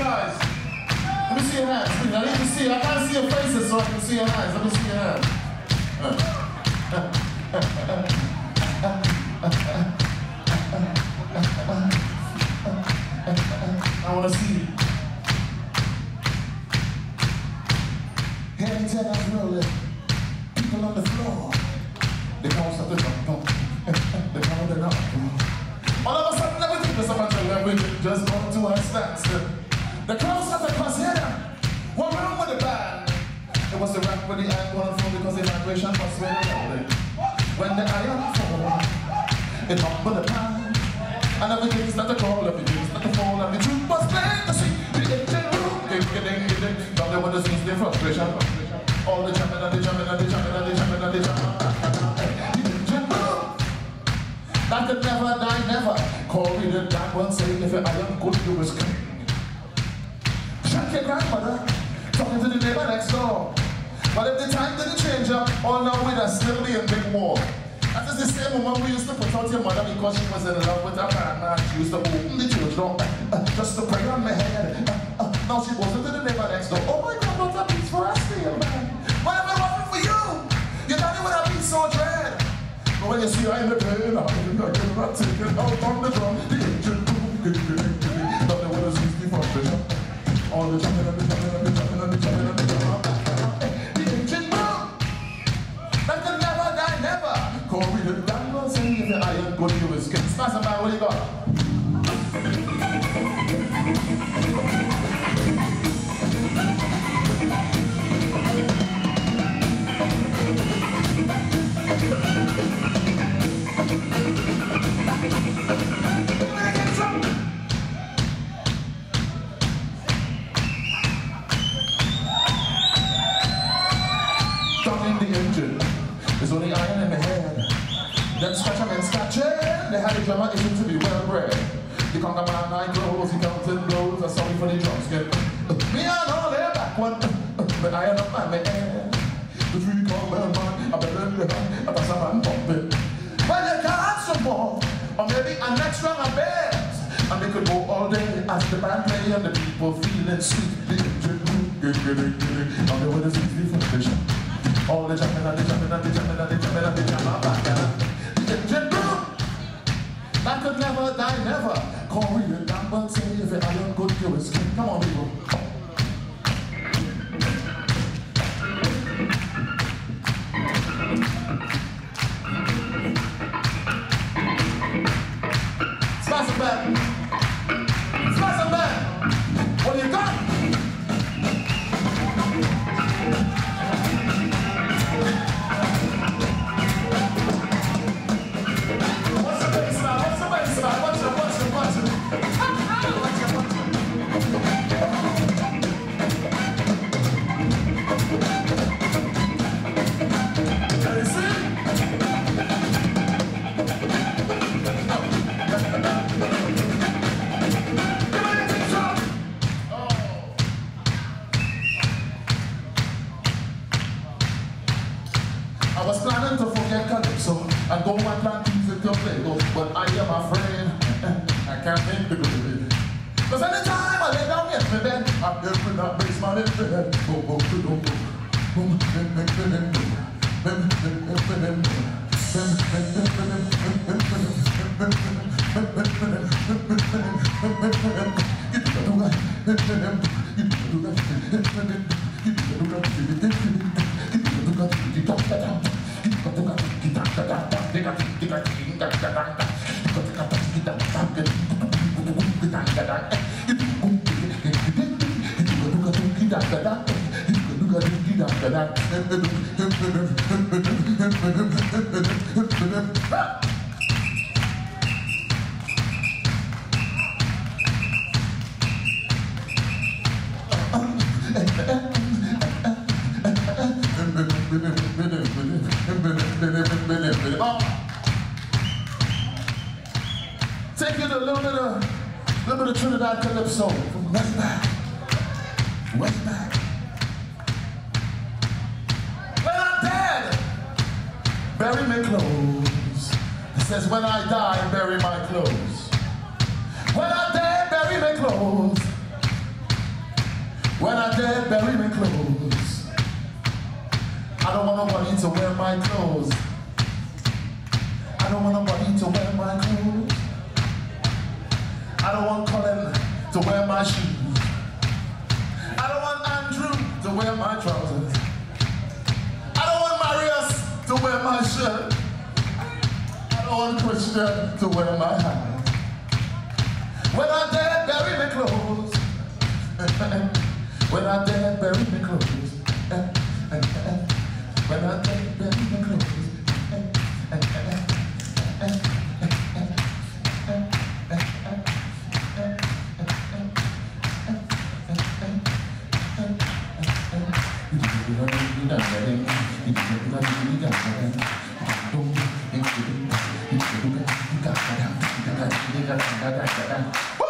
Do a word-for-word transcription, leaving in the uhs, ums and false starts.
guys. Let me see your hands. Please. I need to see. I can't see your faces, so I can see your hands. Let me see your hands. I want to see you. Hands and I'm rolling. People on the floor. They can't stop the drum, drum. They can't the drum. All of a sudden, everything was up until then we just go to our standstill. The crowd started to consider what wrong with the band. It was the rap with the iron going through because the vibration was very loud. When the iron fall, it humbled the pan. And everything started to crawl, everything started to fall, and the truth was plain to see. The engine room, ding, ding, ding, ding. Down there with the scenes, the frustration. All the jamming and the jamming and the jamming and the jamming and the jamming. The engine room, that could never die, never. Corey the dark one saying if your iron good, you was king. Shut your grandmother, talking to the neighbor next door. But if the time didn't change up, all now we'd still be in big war. That is the same woman we used to put out your mother because she was in love with her partner. She used to open the church door uh, just to pray on my head. Uh, uh, now she goes into the neighbor next door. Oh my God, what a beats for us still, man. What if it wasn't for you? You thought it would have been so dread. But when you see her in the pain, I'm not taking out on the drum. The engine boom, get it, get it, get it. Now there was a sixty frustration. All the jumping and the jumping and the jumping and the jumping and the jumping. The engine boom, that could never die, never. Corey the damn one saying if your iron good, you will skin. Smash man, what do you got? There's only iron in the head. Them scratching and scratching. They had the drummer issue to be well bred. The conga man nine blows, he counted blows. I'm sorry for the drums get me and all their back one. But iron up my man. The three call well man. I better let the hand. I pass a man pump it. Well, you can have some more. Or maybe a next round of bears. And they could go all day as the band play and the people feeling sweet. The engine boom, get get it, get it. And they were the sixty frustration. All the jumping and the jumping and the jumping and the jumping and the jumping back and the engine boom, that could never die, never. Corey the damn one say if it iron good, you will skin. Come on, people. Smash it back. Smash it back. What do you got? I was planning to forget Calypso and go and plant music to play, but I am afraid I can't think the good. Cause anytime I lay down in my bed, I'm there with that bass man in the head. Boom, boom, boom, boom, boom, Take it a little bit of, little bit of Trinidad Calypso from West Back, West Back. When I'm dead, bury my clothes. It says when I die, bury my clothes. When I'm dead, bury my clothes. When I dead, bury me clothes. I don't want nobody to wear my clothes. I don't want nobody to wear my clothes. I don't want Colin to wear my shoes. I don't want Andrew to wear my trousers. I don't want Marius to wear my shirt. I don't want Christian to wear my hat. When I dead, bury me clothes. When I dead, bury me clothes. When I dead, bury me clothes. Woo!